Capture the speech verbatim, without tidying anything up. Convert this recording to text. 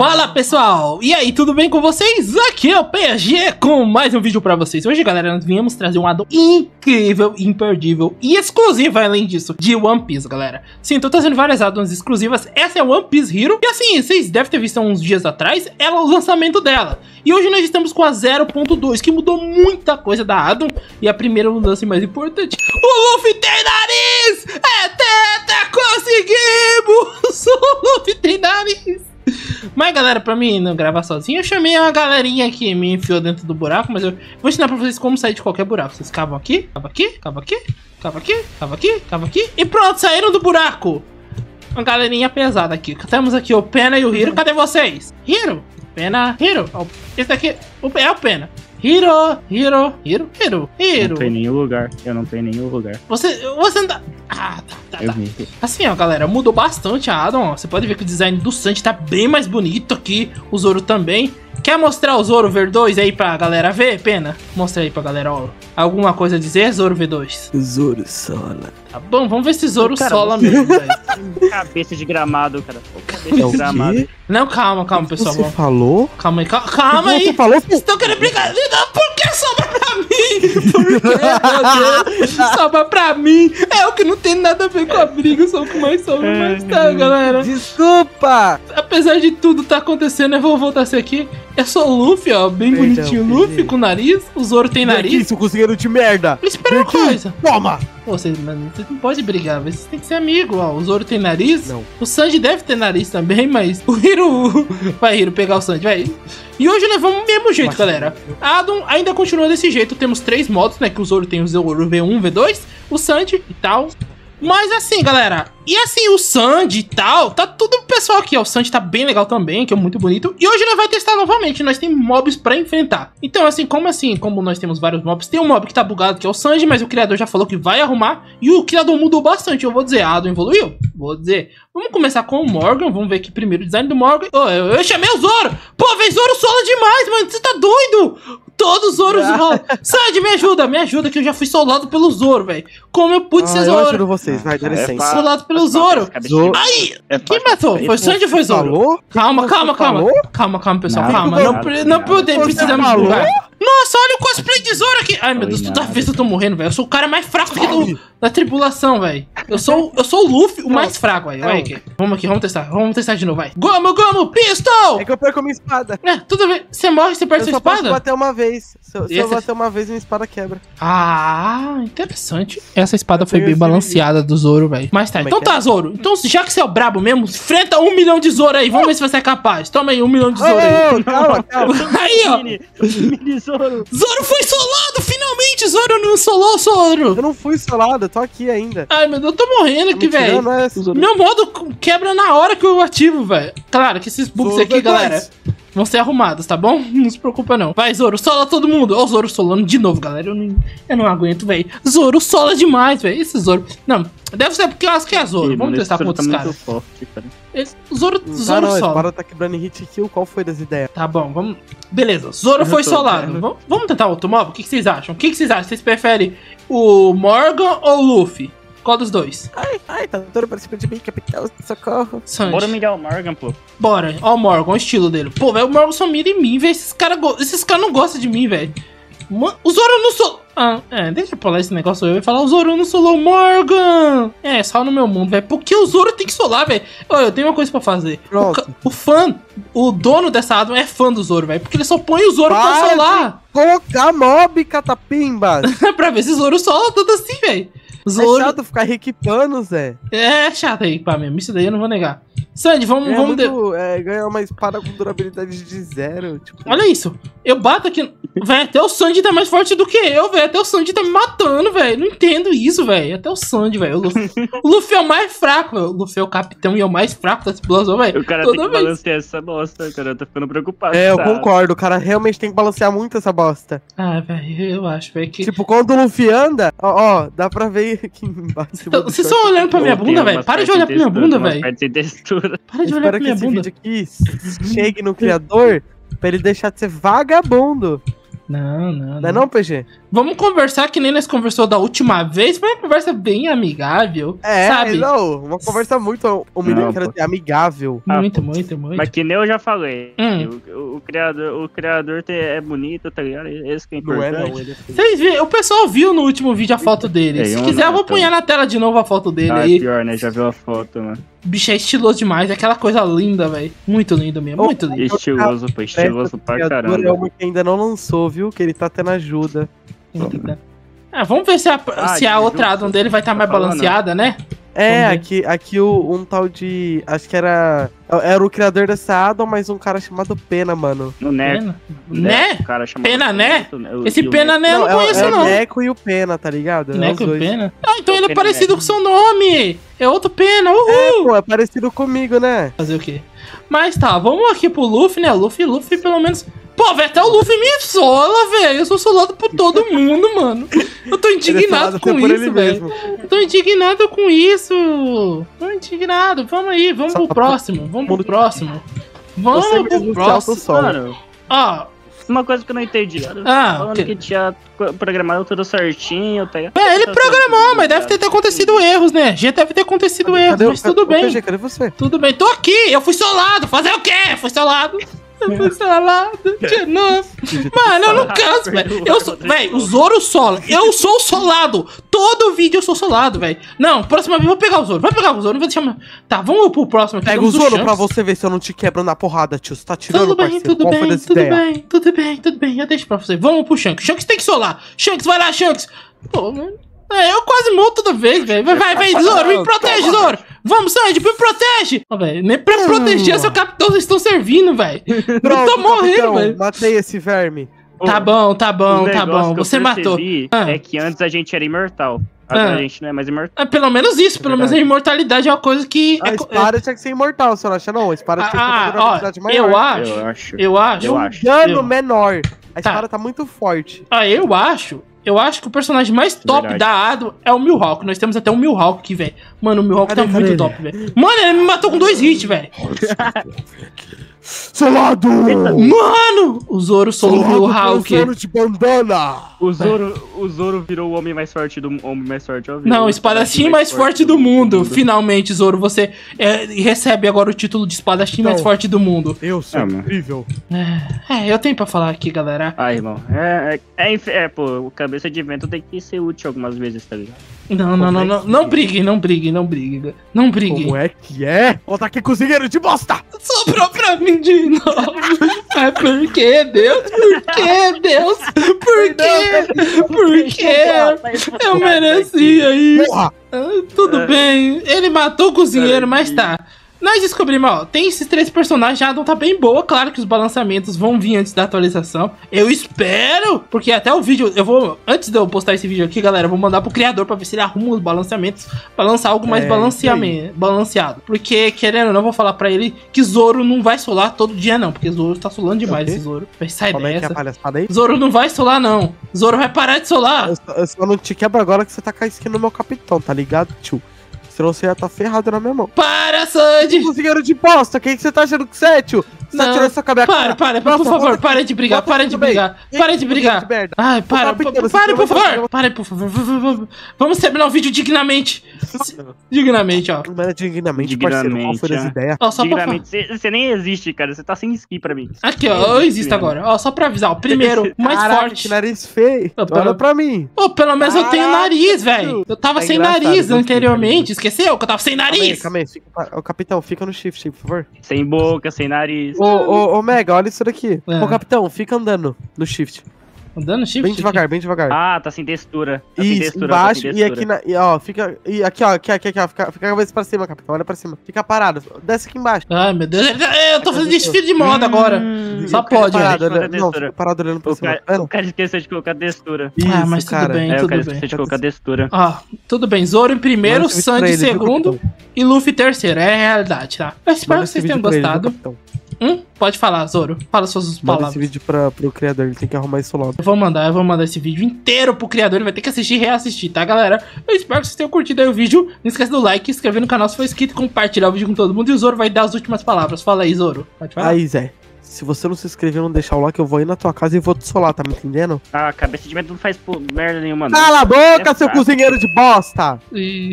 Fala pessoal, e aí, tudo bem com vocês? Aqui é o P G com mais um vídeo pra vocês. Hoje, galera, nós viemos trazer um addon incrível, imperdível e exclusivo, além disso, de One Piece, galera. Sim, tô trazendo várias addons exclusivas. Essa é One Piece Hero. E assim, vocês devem ter visto há uns dias atrás ela, o lançamento dela. E hoje nós estamos com a zero ponto dois, que mudou muita coisa da addon. E a primeira mudança mais importante: o Luffy tem nariz! É teta, conseguimos! O Luffy tem nariz! Mas galera, pra mim não gravar sozinho, eu chamei uma galerinha que me enfiou dentro do buraco. Mas eu vou ensinar pra vocês como sair de qualquer buraco. Vocês cavam aqui, cavam aqui, cavam aqui, cavam aqui, cavam aqui, cavam aqui. E pronto, saíram do buraco. Uma galerinha pesada aqui. Temos aqui o Pena e o Hiro. Cadê vocês? Hiro, Pena, Hiro. Esse daqui é o Pena. Hiro, Hiro, Hiro, Hiro, Hiro. Não tem nenhum lugar, eu não tenho nenhum lugar. Você, você não tá... Ah, tá, tá, eu tá. vi. Assim, ó, galera, mudou bastante a addon, ó. Você pode ver que o design do Sanji tá bem mais bonito aqui. O Zoro também. Quer mostrar o Zoro V dois aí pra galera ver, Pena? Mostra aí pra galera, ó. Alguma coisa a dizer, Zoro V dois? Zoro sola. Tá bom, vamos ver se Zoro Cara, sola você- mesmo, velho. Cabeça de gramado, cara. Cabeça É o de gramado. quê? Não, calma, calma, pessoal. Você Vamos- falou? Calma aí, calma, calma aí. Você falou? Vocês estão querendo brigar? Não, por que sobra pra mim? Por que, meu Deus? Sobra pra mim. É o que não tem nada a ver com a briga, só o que mais sobra, mas tá, galera. Desculpa! Apesar de tudo tá acontecendo, eu vou voltar a ser aqui. É só o Luffy, ó, bem Perdão, bonitinho. P G. Luffy com nariz, o Zoro tem nariz. Isso, conseguiram de merda! Espera uma Aqui. coisa. Toma! Pô, vocês, mano, vocês não podem brigar, vocês têm que ser amigo, ó. O Zoro tem nariz. Não. O Sanji deve ter nariz também, mas o Hiro... Vai, Hiro, pegar o Sanji, vai. E hoje nós vamos do mesmo jeito, Mas- galera. A addon ainda continua desse jeito. Temos três modos, né? Que o Zoro tem o Zoro V um, V dois, o Sanji e tal. Mas assim, galera, e assim, o Sanji e tal, tá tudo pro pessoal aqui, ó. O Sanji tá bem legal também, que é muito bonito. E hoje nós vai testar novamente, nós temos mobs pra enfrentar. Então assim, como assim, como nós temos vários mobs, tem um mob que tá bugado, que é o Sanji, mas o criador já falou que vai arrumar. E o criador mudou bastante, eu vou dizer, a addon evoluiu? Vou dizer. Vamos começar com o Morgan, vamos ver aqui primeiro o design do Morgan. Oh, eu, eu chamei o Zoro! Pô, vem Zoro sola demais, mano, você tá doido? Todos os Zoros rolam. Sanji, me ajuda, me ajuda, que eu já fui solado pelo Zoro, velho. Como eu pude Ah, ser eu Zoro? ajudo vocês, vai, dá É licença. fácil. Solado pelo Faz Zoro. cabeça de Zoro. gramado. Aí, É quem fácil. matou? Foi Sanji ou foi Zoro? Falou? Calma, calma, calma. Falou? Calma, calma, pessoal, Nada, calma. nada, Não, pre- nada. não podemos, Você precisamos falou? julgar. Nossa, olha o cosplay de Zoro aqui. Ai, meu Foi Deus, toda nada. vez eu tô morrendo, velho. Eu sou o cara mais fraco aqui do, da tribulação, velho. Eu sou, eu sou o Luffy, o mais fraco, velho. Vai aqui. Vamos aqui, vamos testar. Vamos testar de novo, vai. Gomu, Gomu, pistol! É que eu perco a minha espada. É, toda vez. Você morre, você perde Eu sua só posso espada? bater uma vez. Se eu, se eu Essa- bater uma vez, minha espada quebra. Ah, interessante. Essa espada Eu foi tenho bem esse balanceada do Zoro, velho. Mas tá, Como é então que é? tá, Zoro. Então, já que você é o brabo mesmo, enfrenta um milhão de Zoro aí. Vamos ver se você é capaz. Toma aí, um milhão de Zoro aí. Ô, ô, calma, calma. Aí, ó. Mini, mini Zoro. Zoro foi solado, finalmente. Zoro não solou, Zoro. Eu não fui solado, eu tô aqui ainda. Ai, meu Deus, eu tô morrendo Tá aqui, me tirando velho. essa. Meu modo quebra na hora que eu ativo, velho. Claro que esses bugs Zoro aqui, V dois. galera, vão ser arrumados, tá bom? Não se preocupa, não. Vai, Zoro, sola todo mundo. Ó, o Zoro solando de novo, galera. Eu não, eu não aguento, velho. Zoro sola demais, velho. Esse Zoro... Não, deve ser porque eu acho que é Zoro. Ih, Vamos mano, testar esse com Zoro tá outros muito caras. forte, cara. Esse- Zoro, Ah, Zoro não, a sola. espada tá quebrando em hit kill. Qual foi das ideias? Tá bom, vamos... Beleza, Zoro Eu foi tô solado. vendo. Vamos, vamos tentar outro mob? O que, que vocês acham? O que, que vocês acham? Vocês preferem o Morgan ou o Luffy? Qual dos dois? Ai, ai, tá todo pra cima de mim, capitão. Socorro. Sanji. Bora humilhar o Morgan, pô. Bora. Ó o Morgan, o estilo dele. Pô, velho, o Morgan só mira em mim, velho. Esses caras go... Esses cara não gostam de mim, velho. Ma- O Zoro não solou... Ah, é, deixa eu pular esse negócio aí e falar, o Zoro não solou o Morgan. É, só no meu mundo, velho. Porque o Zoro tem que solar, velho. Ó, eu tenho uma coisa pra fazer. O, Pronto. ca- o fã, o dono dessa addon é fã do Zoro, velho. Porque ele só põe o Zoro pra Para solar. Colocar mob, catapimbas. Pra ver se o Zoro sola tudo assim, velho. É Zoro... chato ficar reequipando, Zé. É chato aí, pá, mesmo. Isso daí eu não vou negar. Sandy, vamos... É vamos de- muito, é, ganhar uma espada com durabilidade de zero. Tipo, Olha isso. Eu bato aqui. Véi, até o Sandy tá mais forte do que eu, velho. Até o Sandy tá me matando, velho. Não entendo isso, velho. Até o Sandy, velho. O Luffy, o Luffy é o mais fraco, velho. O Luffy é o capitão e é o mais fraco da explosão, velho. O cara Toda tem que vez. balancear essa bosta, cara. Eu tô ficando preocupado. É, eu tá? concordo. O cara realmente tem que balancear muito essa bosta. Ah, velho, eu acho, velho, que... Tipo, quando o Luffy anda, ó, ó, dá pra ver aqui embaixo. Então, vocês estão olhando pra minha Ou tem bunda, velho? umas Para de partes olhar pra minha textura, bunda, umas velho. partes sem textura. Para de olhar Espero pra que minha esse bunda. vídeo aqui chegue no criador pra ele deixar de ser vagabundo. Não, não, Não é não, P G? Vamos conversar que nem nós conversou da última vez. Foi uma conversa bem amigável, É, sabe? não, uma conversa muito humilhante, Não, quero pô. dizer, amigável. Ah, Muito, pô. muito, muito. Mas que nem eu já falei. Hum. O, o, o criador, o criador te- é bonito, tá ligado? Esse que é Não é importante. não, ele é feio. Vocês viram? O pessoal viu no último vídeo a foto dele. É, Se eu quiser, não, eu vou então. punhar na tela de novo a foto dele Ah, é aí. pior, né? Já viu a foto, mano. O bicho é estiloso demais. É aquela coisa linda, velho. Muito lindo mesmo. Muito lindo. Estiloso, pô. Estiloso pra Criador é caramba. uma que ainda não lançou, viu? Que ele tá tendo ajuda. Muito lindo. Ah, vamos ver se a, Ah, se a de outra jogo, Adam dele vai estar tá mais falando? balanceada, né? É, Vamos ver. aqui, aqui o, um tal de. Acho que era. Era o criador dessa Adam, mas um cara chamado Pena, mano. No Neco. Pena. Né? O cara chama Pena, né? o- Esse e o Pena, né? Eu não é, o- conheço, é não. o Neco e o Pena, tá ligado? É Neco os e dois. Pena? Ah, então É o ele é Pena parecido Neco. com seu nome. É outro Pena. Uhul. É, pô, é parecido comigo, né? Fazer o quê? Mas tá, vamos aqui pro Luffy, né? Luffy, Luffy pelo menos... Pô, velho, até o Luffy me sola, velho. Eu sou solado por todo mundo, mano. Eu tô Ele é indignado falado com até por ele isso, velho. mesmo. Eu tô indignado com isso. Tô indignado. Vamos aí, vamos Só pro pra- próximo. Vamos pro mundo- próximo. Vamos Você pro mesmo se próximo. autossola. Mano, Ó, uma coisa que eu não entendi. Ela Ah, falando que- que tinha co- programado tudo certinho, tá ligado? é, ele programou, mas deve ter, ter acontecido erros, né? Já deve ter acontecido erros, Cadê o- mas tudo Ô, P bem. G, cadê você? Tudo bem, tô aqui, eu fui solado. Fazer o quê? Fui solado. Eu fui solado de novo. Mano, eu não canso, velho. Eu sou, velho, o Zoro sola. Eu sou solado. Todo vídeo eu sou solado, velho. Não, próxima vez eu vou pegar o Zoro. Vai pegar o Zoro, não vou deixar. Tá, vamos pro próximo aqui. Pega o temos Zoro Shanks. pra você ver se eu não te quebro na porrada, tio. Você tá tirando, Tudo bem, parceiro. tudo Qual foi bem, dessa tudo ideia? bem, tudo bem, tudo bem. Eu deixo pra você. Vamos pro Shanks. Shanks tem que solar. Shanks, vai lá, Shanks. Pô, mano. É, eu quase morro toda vez, velho. Vai, vai, vai, Zoro, me protege, Zoro. Vamos, Sandy, me protege. Ó, velho, nem pra proteger seu capitão vocês estão servindo, velho. Eu tô morrendo, capitão, velho. matei esse verme. Tá bom, tá O bom, tá negócio bom. que eu Você matou. percebi Ah. É que antes a gente era imortal. Agora Ah. a gente não é mais imortal. Ah, pelo menos isso, pelo menos a verdade. imortalidade é uma coisa que. A é- espada tinha que ser imortal, você não acha não? A espada tinha que ter uma Ah, ó, durabilidade maior. eu acho, Eu acho. eu acho, Eu Um acho. dano eu- menor. A Tá. espada tá muito forte. ah, eu acho, eu acho que o personagem mais top Verdade. da Ado é o Mihawk. Nós temos até o Mihawk aqui, velho. Mano, o Mihawk Cadê, tá cadê muito ele? top, velho. Mano, ele me matou com dois hits, velho. Solado! Mano, o Zoro solou o Mihawk. Solado de bandana! O Zoro, o Zoro virou o homem mais forte do homem mais forte. Ó, virou Não, o o espadachim mais forte do mundo. Finalmente, Zoro, você é, recebe agora o título de espadachim mais Então. forte do mundo. Eu sou Ah, mano. incrível. É, eu tenho pra falar aqui, galera. Ah, irmão. É, é, é, inf- é, pô, o cabeça de vento tem que ser útil algumas vezes, tá ligado? Não, não, não, não, não briguem, não briguem, não briguem. Não briguem. Como é que é? Volta aqui, cozinheiro de bosta! Sobrou pra mim de novo. É por que, Deus? Por que, Deus? Por que? Por que? Eu merecia isso. Porra! Ah, tudo É. bem. Ele matou o cozinheiro, mas tá. Nós descobrimos, ó, tem esses três personagens, a Adam tá bem boa, claro que os balançamentos vão vir antes da atualização. Eu espero, porque até o vídeo, eu vou, antes de eu postar esse vídeo aqui, galera, eu vou mandar pro criador pra ver se ele arruma os balanceamentos, pra lançar algo mais É, balanceame- balanceado. Porque, querendo ou não, eu vou falar pra ele que Zoro não vai solar todo dia não, porque Zoro tá solando demais Ok. esse Zoro. Vai sair Como é que é a dessa. palhaçada aí? Zoro não vai solar não, Zoro vai parar de solar. Eu só, eu só não te quebro agora que você tá com a skin no meu capitão, tá ligado, tio? Senão você já tá ferrado na minha mão. Para, Sandy! Cozinheiro de bosta, quem que você tá achando que você é, tio? Você tá Não, tirando essa cabelo Para, para, por Nossa, favor, volta para aqui. de brigar, Volta para aqui de também. brigar, Vem para aqui, de cozinheiro brigar. de merda. Ai, para, tá pintando, pa- você para, não por vai favor. fazer- Para, por favor. v- v- v- Vamos terminar o vídeo dignamente. Dignamente, ó. Não era dignamente, parceiro. Qual foi das Dignamente, ideias? Ó, só pra falar. Dignamente, você você nem existe, cara. Você tá sem ski pra mim. Aqui, ó, eu existo agora. Ó, só pra avisar, o primeiro, o mais Caraca, forte. que nariz feio. Ô, pelo- Olha pra mim. Pô, pelo menos eu tenho Caraca, nariz, velho. Eu tava É sem engraçado, nariz eu anteriormente. Esqueceu que eu tava sem Calma aí, nariz? calma aí. Fica, pa- ô, capitão, fica no shift, por favor. Sem boca, sem nariz. Ô, ô, ô, Mega, olha isso daqui. É. Ô, capitão, fica andando no shift. Andando shift? Bem devagar, bem devagar. Ah, tá sem textura. Tá sem Isso, textura, tá embaixo sem e aqui textura. na. E, ó, fica. E aqui, ó, aqui, aqui, aqui, ó. Fica, fica a cabeça pra cima, capitão. Olha pra cima. Fica parado. Desce aqui embaixo. Ai, meu Deus. Eu tô fazendo desfile de moda agora. Hum, Só o cara pode, tá parado, deixando a olhando, não, textura. fica parado olhando pra O cima. cara, Vendo? o cara esqueceu de colocar textura. Isso, Ah, mas tudo cara. bem. É, o tudo cara bem. esqueceu de colocar textura. Ó, tudo bem. Zoro em primeiro, Manda esse vídeo pra Sandy em ele, viu, segundo capitão? e Luffy em terceiro. É a realidade, tá? Eu espero Manda que vocês esse tenham vídeo pra ele, viu, gostado. capitão? Hum? Pode falar, Zoro. Fala suas Manda esse palavras. vídeo pra, pro criador, ele tem que arrumar isso logo. Eu vou mandar, eu vou mandar esse vídeo inteiro pro criador. Ele vai ter que assistir e reassistir, tá, galera? Eu espero que vocês tenham curtido aí o vídeo. Não esquece do like, se inscrever no canal se for inscrito, compartilhar o vídeo com todo mundo. E o Zoro vai dar as últimas palavras. Fala aí, Zoro. Pode falar? Aí, Zé. se você não se inscrever e não deixar o like, eu vou ir na tua casa e vou te solar, tá me entendendo? Ah, cabeça de vento não faz pô, merda nenhuma. não. Cala a boca, É seu fácil. cozinheiro de bosta! E